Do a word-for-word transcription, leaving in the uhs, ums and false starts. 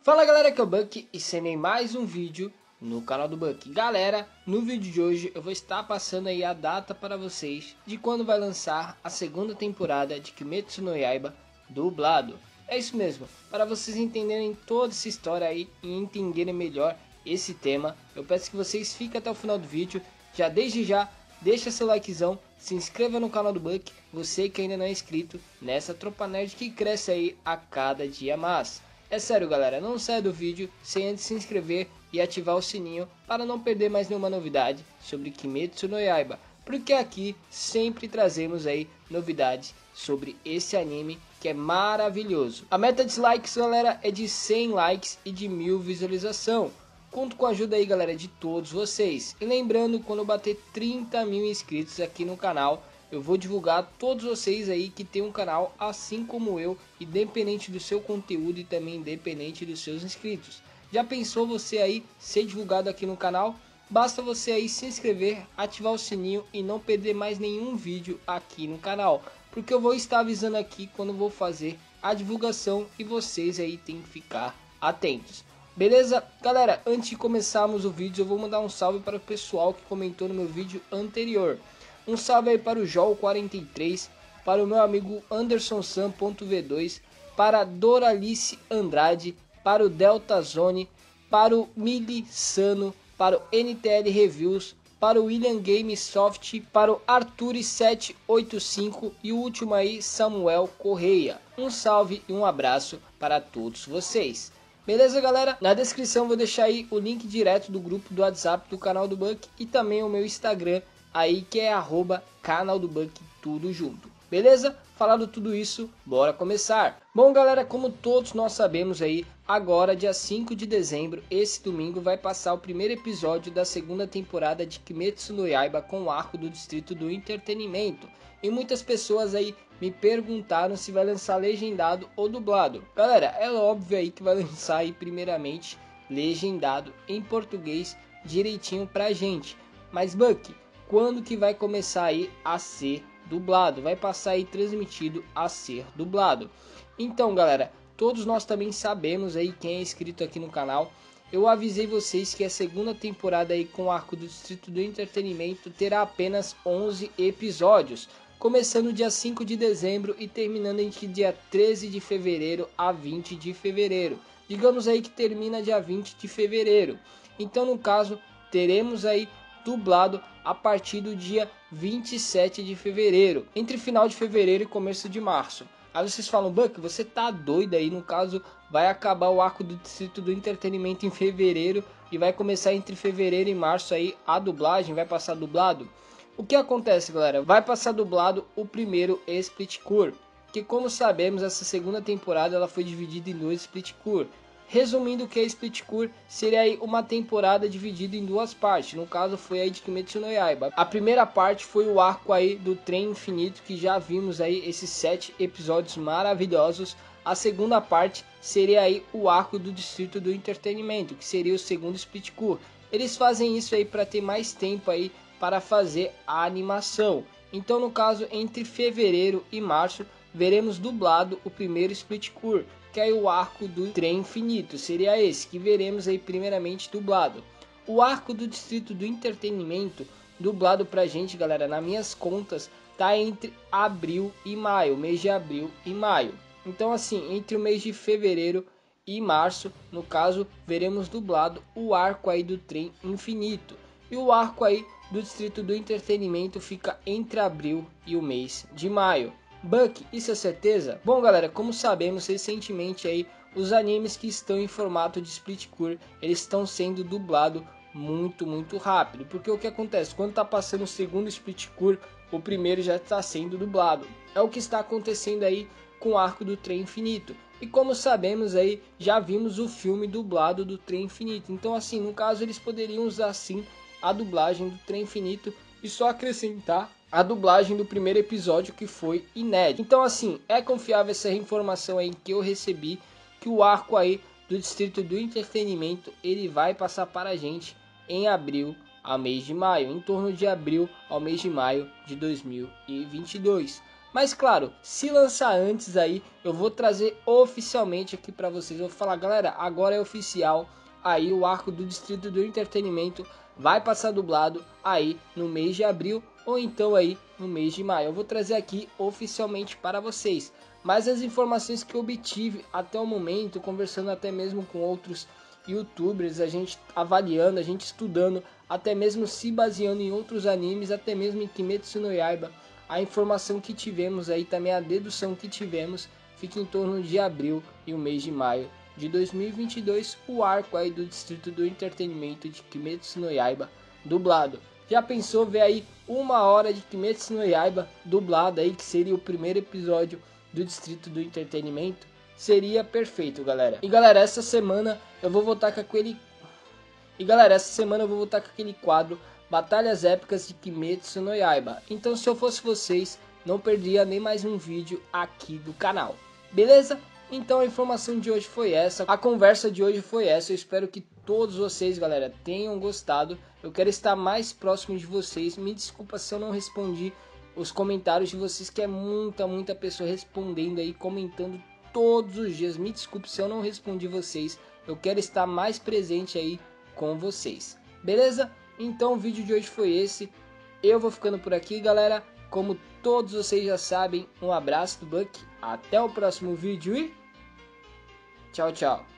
Fala galera, aqui é o Buck e serei mais um vídeo no canal do Buck. Galera, no vídeo de hoje eu vou estar passando aí a data para vocês de quando vai lançar a segunda temporada de Kimetsu no Yaiba dublado. É isso mesmo, para vocês entenderem toda essa história aí e entenderem melhor esse tema, eu peço que vocês fiquem até o final do vídeo. Já desde já, deixa seu likezão, se inscreva no canal do Buck, você que ainda não é inscrito nessa tropa nerd que cresce aí a cada dia mais. É sério galera, não saia do vídeo sem antes se inscrever e ativar o sininho para não perder mais nenhuma novidade sobre Kimetsu no Yaiba, porque aqui sempre trazemos aí novidades sobre esse anime que é maravilhoso. A meta de likes galera é de cem likes e de mil visualização. Conto com a ajuda aí galera de todos vocês. E lembrando, quando eu bater trinta mil inscritos aqui no canal, eu vou divulgar todos vocês aí que tem um canal assim como eu, independente do seu conteúdo e também independente dos seus inscritos. Já pensou você aí ser divulgado aqui no canal? Basta você aí se inscrever, ativar o sininho e não perder mais nenhum vídeo aqui no canal, porque eu vou estar avisando aqui quando vou fazer a divulgação e vocês aí tem que ficar atentos. Beleza? Galera, antes de começarmos o vídeo, eu vou mandar um salve para o pessoal que comentou no meu vídeo anterior. Um salve aí para o Jol quarenta e três, para o meu amigo Anderson Sam ponto V dois, para a Doralice Andrade, para o Delta Zone, para o Mili Sano, para o N T L Reviews, para o William Gamesoft, para o Arthur sete oito cinco e o último aí, Samuel Correia. Um salve e um abraço para todos vocês. Beleza galera? Na descrição vou deixar aí o link direto do grupo do WhatsApp do canal do Buck e também o meu Instagram aí que é arroba canal do Buck, tudo junto. Beleza? Falado tudo isso, bora começar. Bom galera, como todos nós sabemos aí, agora dia cinco de dezembro, esse domingo vai passar o primeiro episódio da segunda temporada de Kimetsu no Yaiba com o arco do Distrito do Entretenimento. E muitas pessoas aí me perguntaram se vai lançar legendado ou dublado. Galera, é óbvio aí que vai lançar aí primeiramente legendado em português direitinho pra gente. Mas Buck, quando que vai começar aí a ser dublado? Vai passar aí transmitido a ser dublado. Então galera, todos nós também sabemos aí, quem é inscrito aqui no canal, eu avisei vocês que a segunda temporada aí com o arco do Distrito do Entretenimento terá apenas onze episódios, começando dia cinco de dezembro e terminando entre dia treze de fevereiro a vinte de fevereiro. Digamos aí que termina dia vinte de fevereiro. Então no caso, teremos aí dublado a partir do dia vinte e sete de fevereiro, entre final de fevereiro e começo de março. Aí vocês falam, Buck, você tá doido aí? No caso, vai acabar o arco do Distrito do Entretenimento em fevereiro e vai começar entre fevereiro e março aí a dublagem, vai passar dublado? O que acontece, galera? Vai passar dublado o primeiro Split Core, que como sabemos, essa segunda temporada ela foi dividida em dois Split Core. Resumindo, o que é Split Core seria aí uma temporada dividida em duas partes. No caso foi aí de Kimetsu no Yaiba. A primeira parte foi o arco aí do Trem Infinito, que já vimos aí esses sete episódios maravilhosos. A segunda parte seria aí o arco do Distrito do Entretenimento, que seria o segundo Split Core. Eles fazem isso aí para ter mais tempo aí para fazer a animação. Então no caso, entre fevereiro e março veremos dublado o primeiro Split Core, que é o arco do Trem Infinito, seria esse que veremos aí primeiramente dublado. O arco do Distrito do Entretenimento dublado pra gente, galera, nas minhas contas, tá entre abril e maio, mês de abril e maio. Então assim, entre o mês de fevereiro e março, no caso, veremos dublado o arco aí do Trem Infinito. E o arco aí do Distrito do Entretenimento fica entre abril e o mês de maio. Buck, isso é certeza? Bom galera, como sabemos recentemente aí, os animes que estão em formato de Split Core, eles estão sendo dublados muito, muito rápido. Porque o que acontece? Quando tá passando o segundo Split Core, o primeiro já está sendo dublado. É o que está acontecendo aí com o arco do Trem Infinito. E como sabemos aí, já vimos o filme dublado do Trem Infinito. Então assim, no caso eles poderiam usar sim a dublagem do Trem Infinito e só acrescentar a dublagem do primeiro episódio, que foi inédito. Então assim, é confiável essa informação aí que eu recebi, que o arco aí do Distrito do Entretenimento ele vai passar para a gente em abril ao mês de maio, em torno de abril ao mês de maio de dois mil e vinte e dois. Mas claro, se lançar antes aí, eu vou trazer oficialmente aqui pra vocês. Eu vou falar, galera, agora é oficial. Aí o arco do Distrito do Entretenimento vai passar dublado aí no mês de abril ou então aí no mês de maio. Eu vou trazer aqui oficialmente para vocês. Mas as informações que eu obtive até o momento, conversando até mesmo com outros youtubers, a gente avaliando, a gente estudando, até mesmo se baseando em outros animes, até mesmo em Kimetsu no Yaiba, a informação que tivemos aí, também a dedução que tivemos, fica em torno de abril e o mês de maio de dois mil e vinte e dois, o arco aí do Distrito do Entretenimento de Kimetsu no Yaiba dublado. Já pensou ver aí uma hora de Kimetsu no Yaiba dublado aí, que seria o primeiro episódio do Distrito do Entretenimento? Seria perfeito, galera. E galera, essa semana eu vou voltar com aquele E galera, essa semana eu vou voltar com aquele quadro Batalhas Épicas de Kimetsu no Yaiba. Então, se eu fosse vocês, não perderia nem mais um vídeo aqui do canal. Beleza? Então a informação de hoje foi essa, a conversa de hoje foi essa. Eu espero que todos vocês, galera, tenham gostado. Eu quero estar mais próximo de vocês. Me desculpa se eu não respondi os comentários de vocês, que é muita, muita pessoa respondendo aí, comentando todos os dias. Me desculpe se eu não respondi vocês. Eu quero estar mais presente aí com vocês. Beleza? Então o vídeo de hoje foi esse. Eu vou ficando por aqui, galera. Como todos vocês já sabem, um abraço do Buck. Até o próximo vídeo e tchau, tchau.